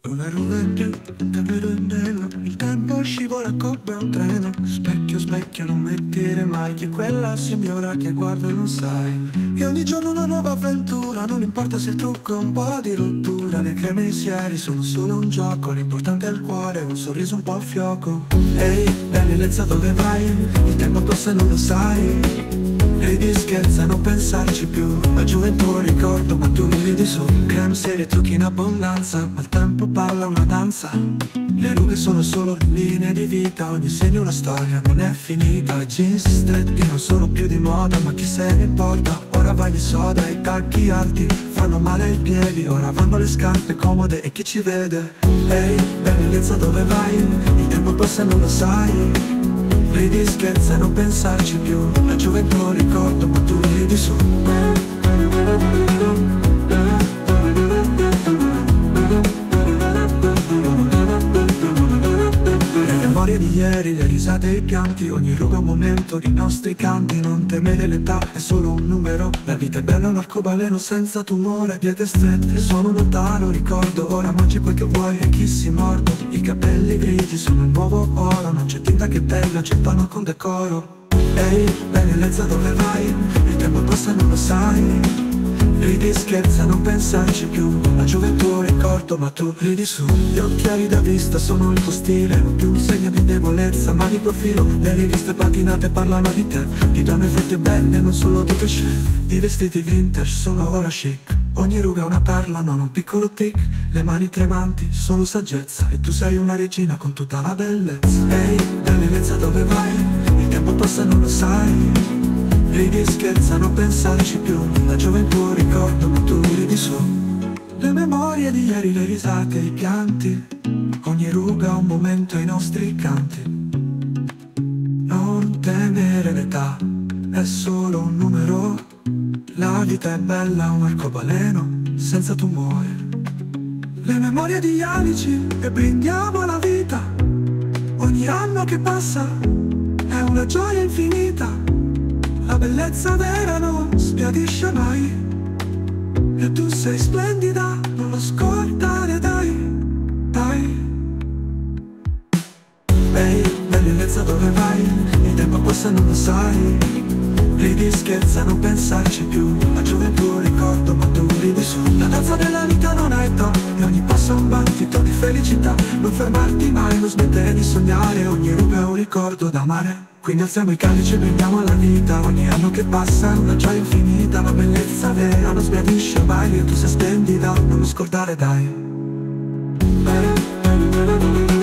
Una ruga in più, davvero in bello. Il tempo scivola come un treno. Specchio, specchio, non mettere mai che quella signora che guardo non sai. E ogni giorno una nuova avventura. Non importa se il trucco è un po' di rottura. Le creme insieme sono solo un gioco. L'importante è il cuore, un sorriso un po' a fioco. Ehi, bellezza dove vai? Il tempo passa e non lo sai. Ridi, scherza, non pensarci più. La gioventù ricordo, ma tu mi ridi su. Creme serie, trucchi in abbondanza, ma il tempo balla una danza. Le rughe sono solo linee di vita. Ogni segno una storia, non è finita. I jeans stretti non sono più di moda, ma chi se ne importa? Ora vai di soda e i tacchi alti fanno male ai piedi. Ora vanno le scarpe comode e chi ci vede? Ehi, bellezza dove vai? Il tempo passa e non lo sai. Ridi, scherza, non pensarci più. La gioventù ricordo, ma tu ridi su. Le memorie di ieri, le risate e i pianti. Ogni ruga è un momento di nostri canti. Non temere l'età, è solo un numero. La vita è bella, un arcobaleno senza tumore. Diete strette, sono lontano, ricordo. Ora mangi quel che vuoi e chi si mordo. I capelli grigi sono il nuovo oro. Non c'è tinta che tenga, c'è panno con decoro. Ehi, bellezza dove vai? Il tempo passa e non lo sai. Ridi, scherza, non pensarci più. La gioventù ricordo, ma tu ridi su. Gli occhiali da vista sono il tuo stile. Non più un segno di debolezza, ma di profilo. Le riviste patinate parlano di te. Di donne fatte belle, non solo di cliché. Di vestiti vintage, sono ora chic. Ogni ruga è una perla, non un piccolo tic. Le mani tremanti, solo saggezza. E tu sei una regina con tutta la bellezza. Ehi, bellezza dove vai? Il tempo passa e non lo sai. Ridi, scherza, non pensarci più. La gioventù ricordo, ma tu ridi su. Le memorie di ieri, le risate, i pianti. Ogni ruga ha un momento ai nostri canti. Non temere l'età, è solo un numero. La vita è bella, un arcobaleno senza tumore. Le memorie di Alici, e brindiamo alla vita. Ogni anno che passa è una gioia infinita. La bellezza vera non sbiadisce mai. E tu sei splendida, non lo scordare, dai, dai. Ehi, bellezza dove vai? Il tempo passa e non lo sai. Ridi, scherza, non pensarci più. La gioventù ricordo, ma tu ridi su. La danza della vita non ha età, e ogni passo è un battito di felicità. Non fermarti mai, non smettere di sognare. Ogni ruga è un ricordo da amare. Quindi alziamo i calici e brindiamo alla vita. Ogni anno che passa è una gioia infinita. La bellezza vera non sbiadisce mai. E tu sei splendida, non lo scordare, dai.